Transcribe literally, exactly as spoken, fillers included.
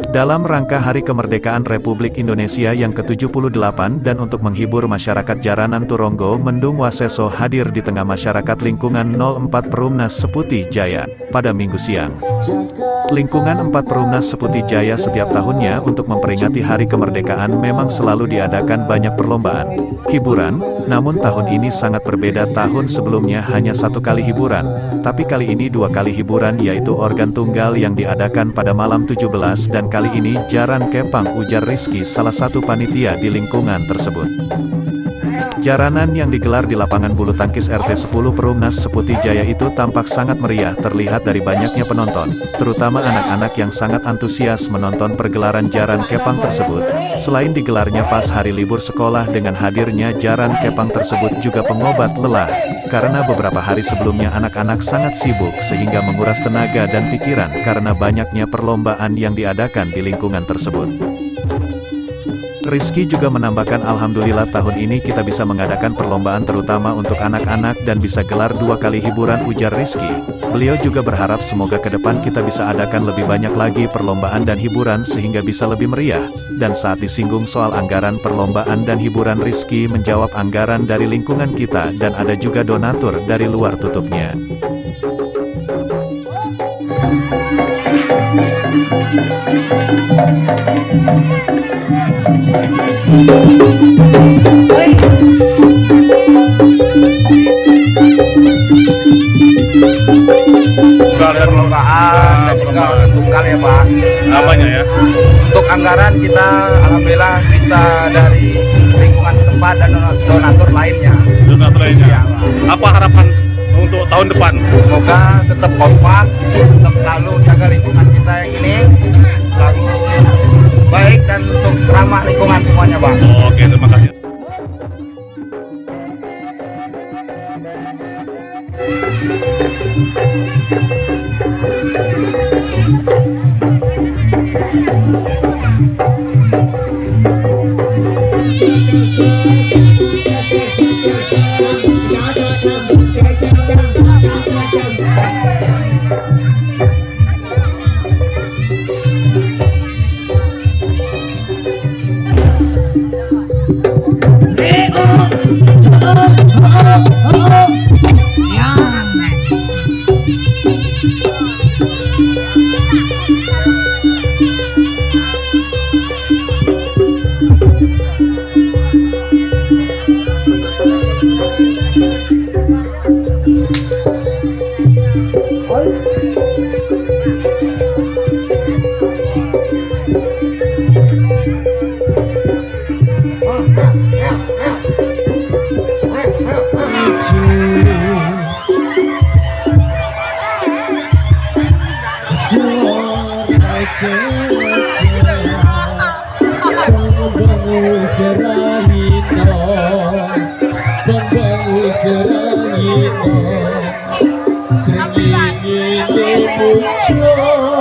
Dalam rangka Hari Kemerdekaan Republik Indonesia yang ke tujuh puluh delapan dan untuk menghibur masyarakat Jaranan Turonggo Mendung Waseso hadir di tengah masyarakat lingkungan nol empat Perumnas Seputih Jaya, pada Minggu siang. Lingkungan empat Perumnas Seputih Jaya setiap tahunnya untuk memperingati Hari Kemerdekaan memang selalu diadakan banyak perlombaan, hiburan, namun tahun ini sangat berbeda. Tahun sebelumnya hanya satu kali hiburan, tapi kali ini dua kali hiburan, yaitu organ tunggal yang diadakan pada malam tujuh belas dan kali ini Jaran Kepang, ujar Rizky, salah satu panitia di lingkungan tersebut. Jaranan yang digelar di lapangan bulu tangkis R T sepuluh Perumnas Seputih Jaya itu tampak sangat meriah, terlihat dari banyaknya penonton, terutama anak-anak yang sangat antusias menonton pergelaran Jaran Kepang tersebut. Selain digelarnya pas hari libur sekolah, dengan hadirnya Jaran Kepang tersebut juga pengobat lelah, karena beberapa hari sebelumnya anak-anak sangat sibuk sehingga menguras tenaga dan pikiran karena banyaknya perlombaan yang diadakan di lingkungan tersebut. Rizky juga menambahkan, alhamdulillah tahun ini kita bisa mengadakan perlombaan terutama untuk anak-anak dan bisa gelar dua kali hiburan, ujar Rizky. Beliau juga berharap semoga ke depan kita bisa adakan lebih banyak lagi perlombaan dan hiburan sehingga bisa lebih meriah. Dan saat disinggung soal anggaran perlombaan dan hiburan, Rizky menjawab anggaran dari lingkungan kita dan ada juga donatur dari luar tutupnya. Ada perlombaan dan juga organ tunggal ya Pak. Apanya ya? Untuk anggaran kita alhamdulillah bisa dari lingkungan setempat dan donatur lainnya. Donatur lainnya. Ya, Pak. Apa harapan untuk tahun depan? Semoga tetap kompak, tetap selalu jaga lingkungan kita yang ini selalu baik dan untuk ramah lingkungan semuanya Pak. Oke, terima kasih. Serangino, serangino muncul.